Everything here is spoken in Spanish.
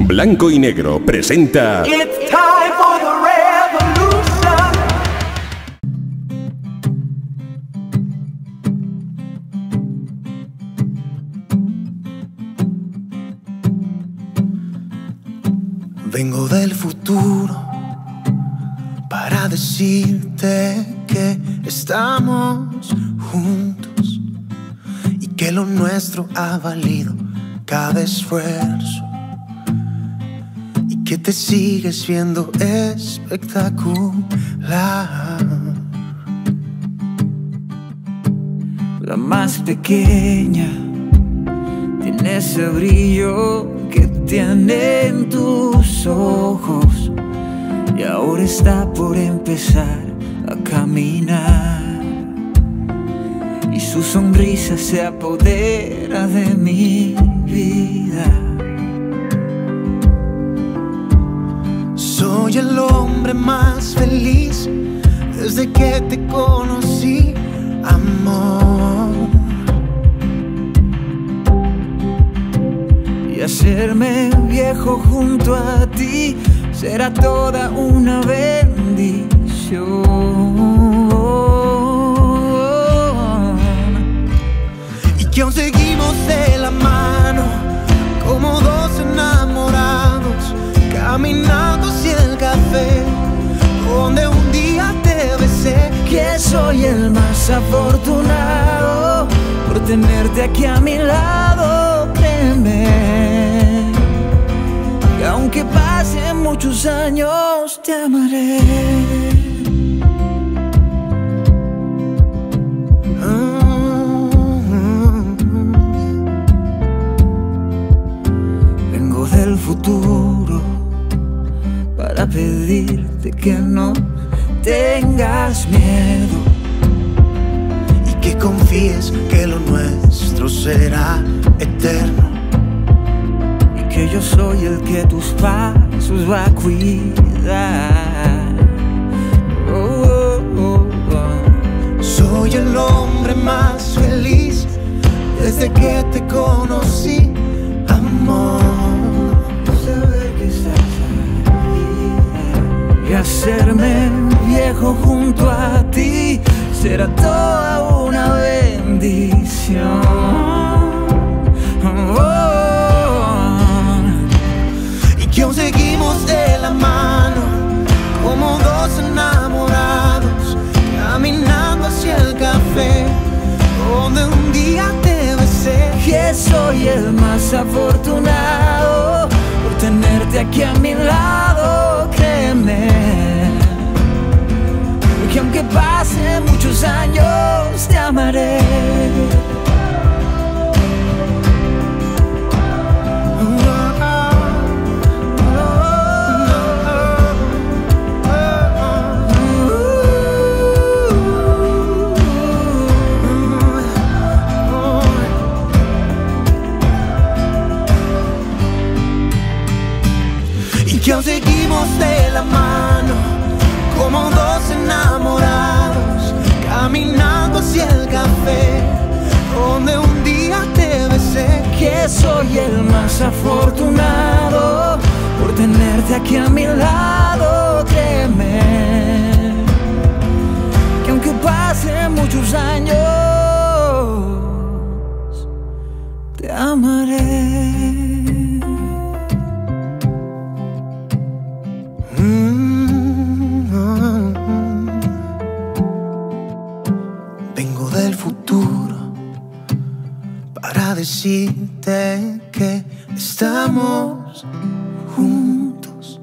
Blanco y Negro presenta... It's time for the revolution. Vengo del futuro para decirte que estamos juntos y que lo nuestro ha valido cada esfuerzo y que te sigues viendo espectacular. La más pequeña tiene ese brillo que tienen tus ojos y ahora está por empezar a caminar y su sonrisa se apodera de mi vida. Soy el hombre más feliz desde que te conocí, amor. Y hacerme viejo junto a ti será toda una bendición. Y que aún seguimos de la mano como dos enamorados, caminando hacia el café donde un día te besé. Que soy el más afortunado por tenerte aquí a mi lado, créeme. Y aunque pasen muchos años, te amaré. Vengo del futuro para pedirte que no tengas miedo Y que confíes que lo nuestro será eterno, y que yo soy el que tus pasos va a cuidar. Oh, oh, oh. Soy el hombre más feliz desde que te conocí, amor. Saber que estás ahí y hacerme viejo junto a ti será toda una bendición. Oh, Y que aún seguimos de la mano como dos enamorados, caminando hacia el café donde un día te besé. que soy el más afortunado por tenerte aquí a mi lado, créeme. Que aunque pasen muchos años, te amaré. Y que aún seguimos de la mano como dos enamorados, caminando hacia el café donde un día te besé. Que soy el más afortunado por tenerte aquí a mi lado, créeme. Que aunque pasen muchos años, te amaré. Vengo del futuro para decirte que estamos juntos.